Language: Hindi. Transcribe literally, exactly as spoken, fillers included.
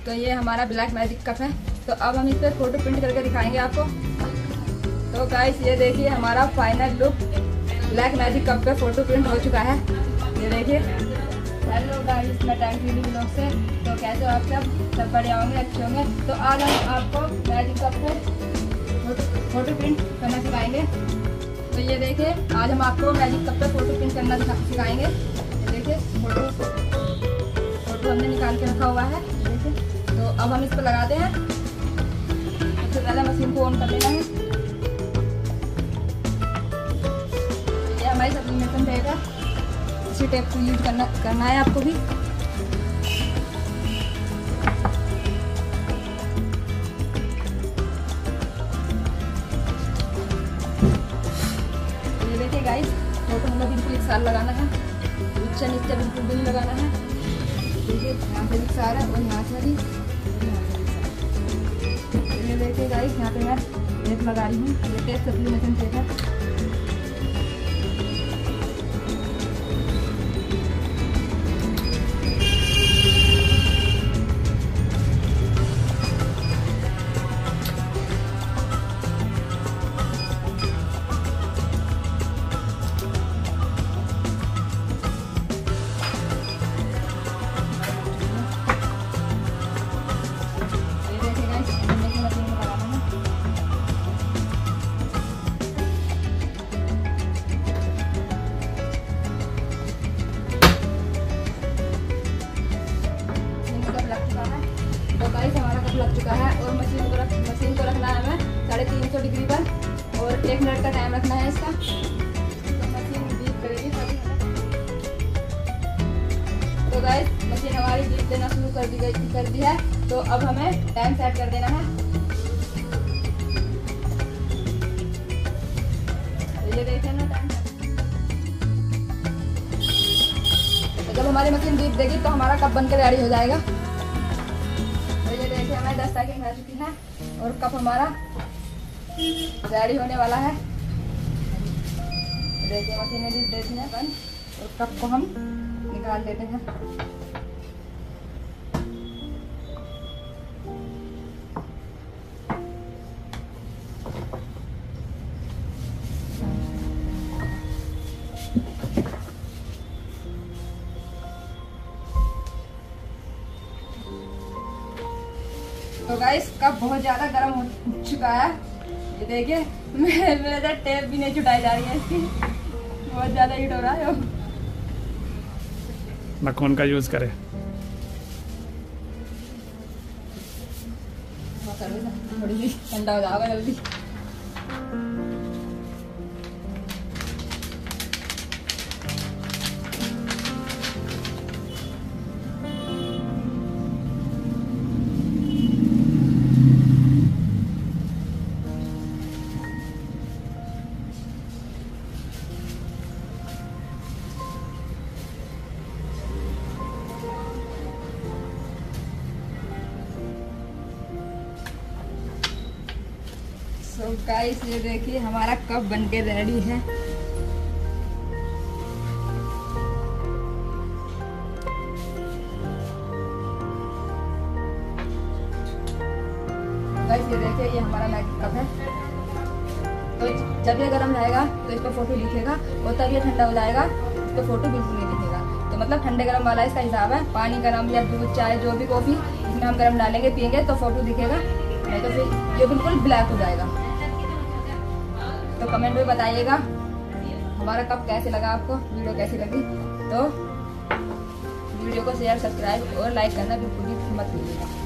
तो ये हमारा ब्लैक मैजिक कप है। तो अब हम इस पर फोटो प्रिंट करके दिखाएंगे आपको। तो गाइस ये देखिए हमारा final look black magic cup पे फोटो प्रिंट हो चुका है। ये देखिए। हेलो गाइस, मैं टाइम टीवी ब्लॉग से। तो कैसे हो आप सब सब बढ़िया होंगे, अच्छे होंगे। तो आज हम आपको मैजिक कप पे फोटो प्रिंट करना सिखाएंगे। तो ये देखिए आज हम आपको मैजिक कप पे फोटो प्रिंट करना सिखाएंगे। ये देखिए फोटो फोटो हमने निकाल के रखा हुआ है। देखिए तो अब हम इस पर लगाते हैं। सबसे पहले मशीन को ऑन कर लेना है। ये हमारी सप्लीमेशन टेप है, इसी टेप को यूज करना करना है आपको भी। ये देखिए गाइस फोटो हमें बिल्कुल एक साल लगाना है, नीचे नीचे बिल्कुल भी नहीं लगाना है। देखिए यहाँ से भी सारा और यहाँ से भी ये देखिए गाइस यहाँ पे मैं टेप लगा रही हूँ। ये टेप सप्लीमेशन टेप है। तो गाइस हमारा कप लग चुका है और मशीन को रख मशीन को रखना है हमें साढ़े तीन सौ डिग्री पर और एक मिनट का टाइम रखना है इसका। तो मशीन बीप करेगी तभी हमें। तो गाइस मशीन हमारी बीप देना शुरू कर दी गई कर दी है। तो अब हमें टाइम सेट कर देना है। तो ये देखिए ना टाइम। तो जब हमारी मशीन बीप देगी तो हमारा कप बनकर रेडी हो जाएगा। देखिए हमें दस सेकंड रह चुकी है और कप हमारा रेडी होने वाला है। देखिए मशीनें भी देती हैं बंद और कप को हम निकाल लेते हैं। तो गाइस कप बहुत ज्यादा गर्म हो चुका है। ये देखिए मेरा टेप भी नहीं छुटाई जा रही है इसकी, बहुत ज्यादा हीट हो रहा है। ना कौन का यूज करे, थोड़ी सी ठंडा हो जाएगा जल्दी। तो गाइस ये देखिए हमारा कप बनके रेडी है। गाइस ये देखिए ये हमारा मैजिक कप है। तो जब ये गर्म रहेगा तो इस पर फोटो दिखेगा और तब ये ठंडा हो जाएगा तो फोटो बिल्कुल नहीं दिखेगा। तो मतलब ठंडे गर्म वाला इसका हिसाब है। पानी गर्म या दूध चाय जो भी कॉफी इसमें हम गर्म डालेंगे पियेंगे तो फोटो दिखेगा, नहीं तो फिर ये बिल्कुल ब्लैक हो जाएगा। तो कमेंट में बताइएगा हमारा कप कैसे लगा आपको, वीडियो कैसी लगी। तो वीडियो को शेयर सब्सक्राइब और लाइक करना बिल्कुल भी मत भूलिएगा।